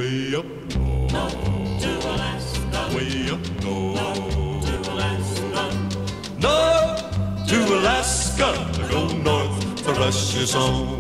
way up north, to Alaska, way up north, to Alaska, north to Alaska, go north, the rush is on.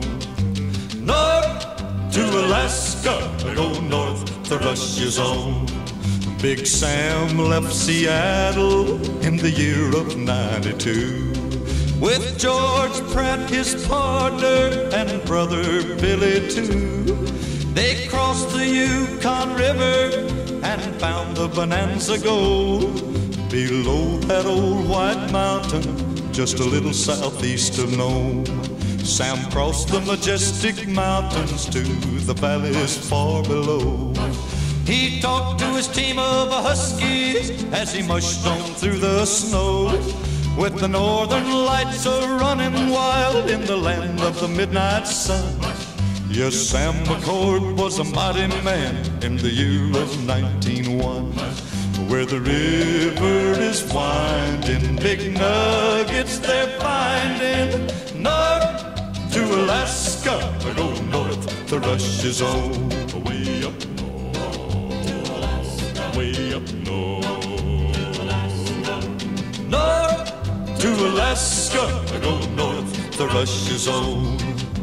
North to Alaska, go north, the rush is on. Big Sam left Seattle in the year of '92 with George Pratt, his partner, and brother Billy too. They crossed the Yukon River and found the Bonanza Gold below that old white mountain, just a little southeast of Nome. Sam crossed the majestic mountains to the valleys far below. He talked to his team of huskies as he mushed on through the snow, with the northern lights a-running wild in the land of the midnight sun. Yes, Sam McCord was a mighty man in the year of 1901. Where the river is winding, big nuggets they're finding. North to Alaska, go north, the rush is on. Way up north, to Alaska, way up north. to Alaska, North to Alaska, go north, the rush is on.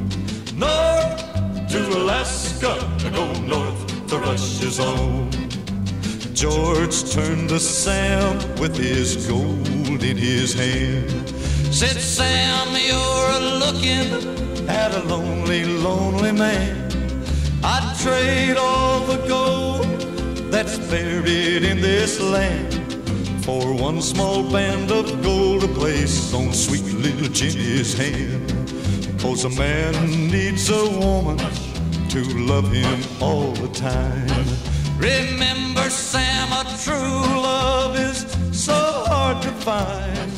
North to Alaska, go north, the rush is on. George turned to Sam with his gold in his hand. Said, Sam, you're looking at a lonely, lonely man. I'd trade all the gold that's buried in this land for one small band of gold to place on sweet little Jenny's hand. 'Cause a man needs a woman to love him all the time. Remember, Sam, a true love is so hard to find.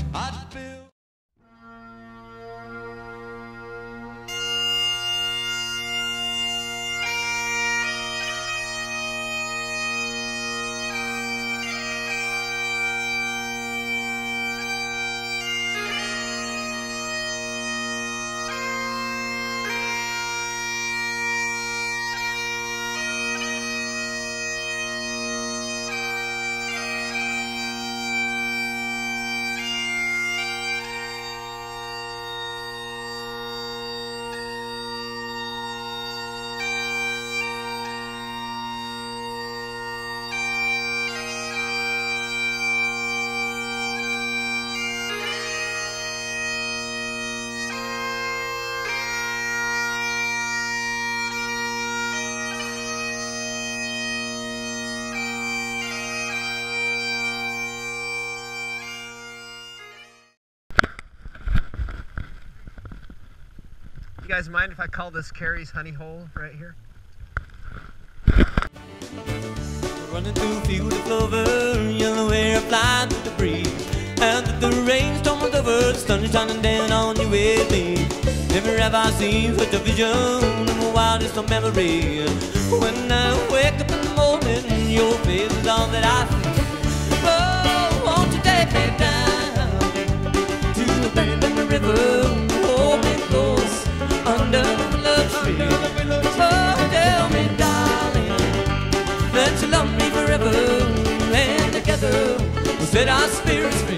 You guys mind if I call this Carrie's honey hole right here? Running through a field of clover, yellow hair flying through the breeze. And the rain stormed over, the sun is shining down on you with me. Never have I seen such a vision in the wildest of memory. When I wake up in the morning, your face is all that I see. Oh, won't you take me down to the bend in the river? Hold me close under the love tree. Oh, tell me, darling, that you love me forever, and together we'll set our spirits free.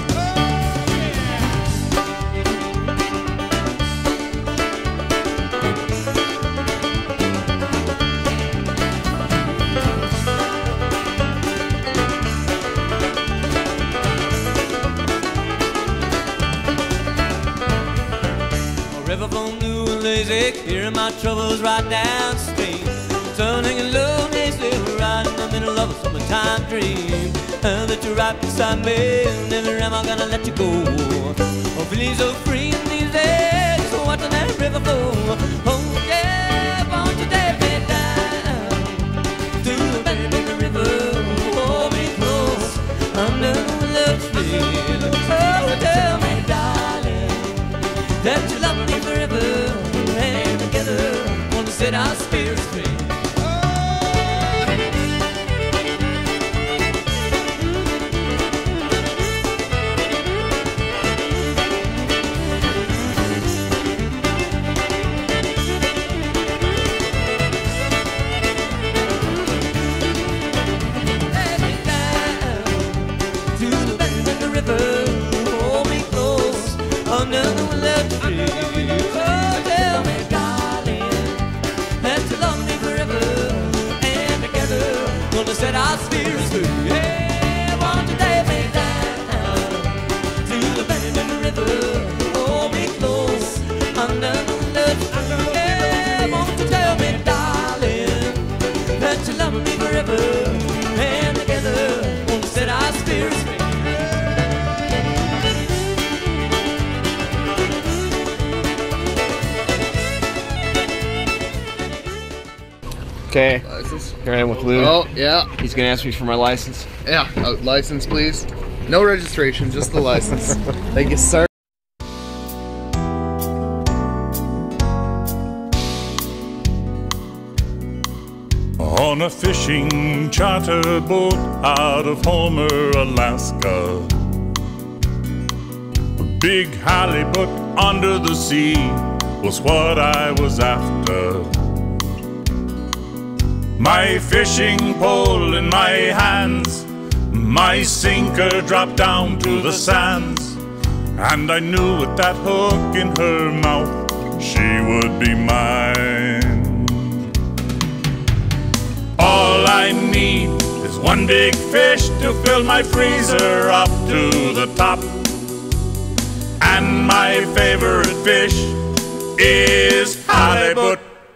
River flowing new and lazy, hearing my troubles right downstream. Sun hanging low, nasally, right in the middle of a summertime dream. And that you're right beside me, never am I gonna let you go. I'm feeling so free in these days, so watching that river flow. Oh yeah, won't you take me down to the bend in the river? Hold me close under the love tree. Oh, tell me, darling, that you love me forever, and together want to set our spirits free. Okay, License. here I am with Lou. Oh, yeah. He's gonna ask me for my license. Yeah. License, please. No registration, just the license. Thank you, sir. On a fishing charter boat out of Homer, Alaska, a big halibut under the sea was what I was after. My fishing pole in my hands, my sinker dropped down to the sands, and I knew with that hook in her mouth she would be mine. All I need is one big fish to fill my freezer up to the top, and my favorite fish is halibut.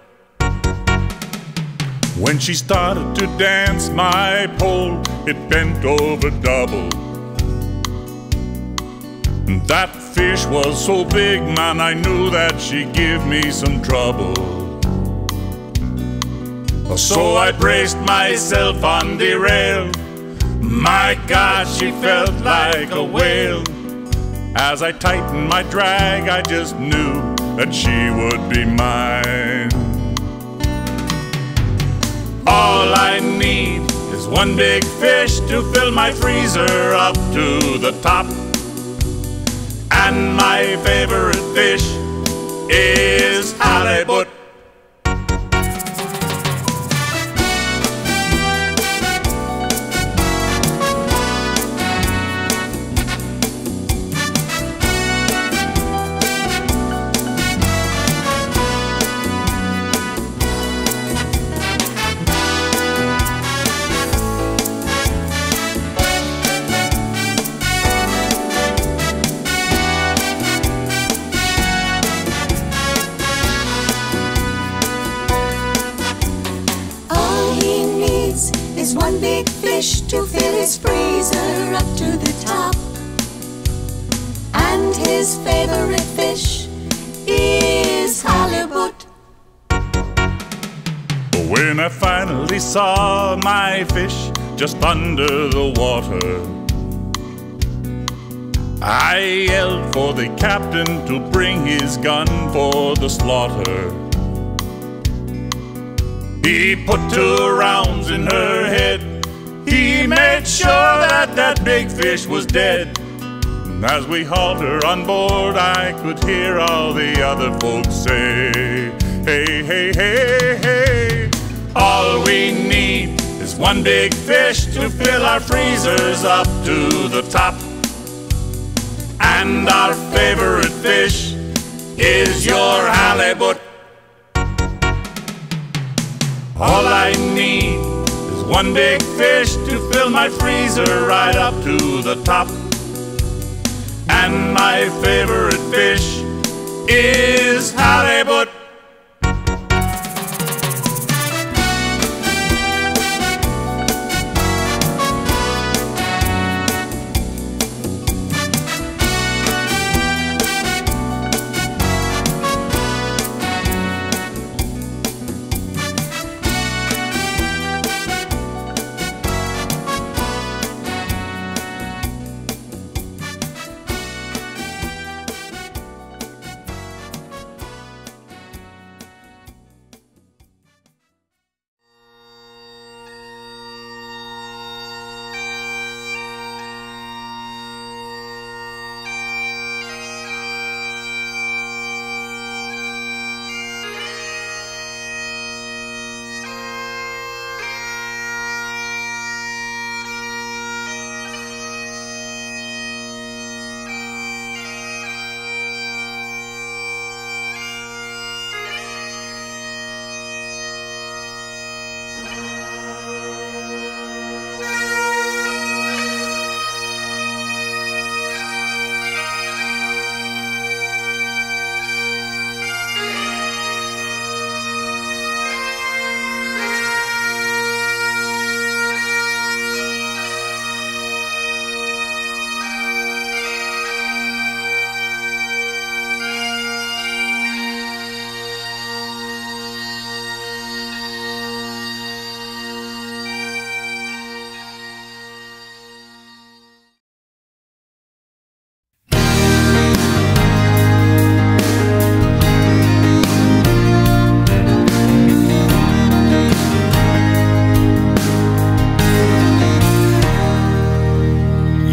When she started to dance, my pole, it bent over double. That fish was so big, man, I knew that she'd give me some trouble. So I braced myself on the rail. My God, she felt like a whale. As I tightened my drag, I just knew that she would be mine. All I need is one big fish to fill my freezer up to the top, and my favorite fish is halibut. One big fish to fill his freezer up to the top, and his favorite fish is halibut. When I finally saw my fish just under the water, I yelled for the captain to bring his gun for the slaughter. He put 2 rounds in her head. He made sure that that big fish was dead. And as we hauled her on board, I could hear all the other folks say, hey, hey, hey, hey. All we need is one big fish to fill our freezers up to the top, and our favorite fish is your halibut. All I need is one big fish to fill my freezer right up to the top, and my favorite fish is halibut.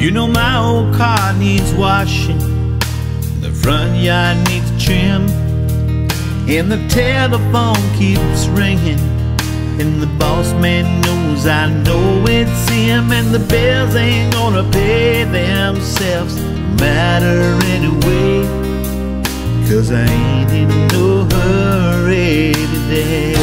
You know my old car needs washing, the front yard needs trim, and the telephone keeps ringing, and the boss man knows I know it's him, and the bills ain't gonna pay themselves no matter anyway, 'cause I ain't in no hurry today.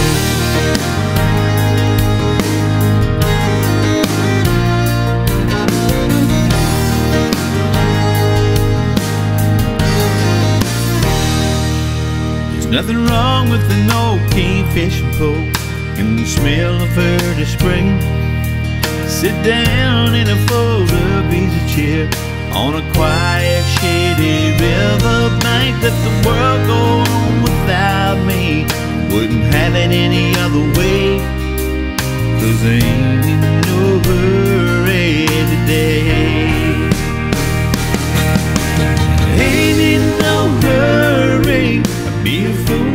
Nothing wrong with an old cane fishing pole and the smell of early spring. Sit down in a fold-up easy chair on a quiet, shady riverbank. Let the world go on without me. Wouldn't have it any other way, 'cause I ain't in no hurry today. Ain't in no hurry. Be a fool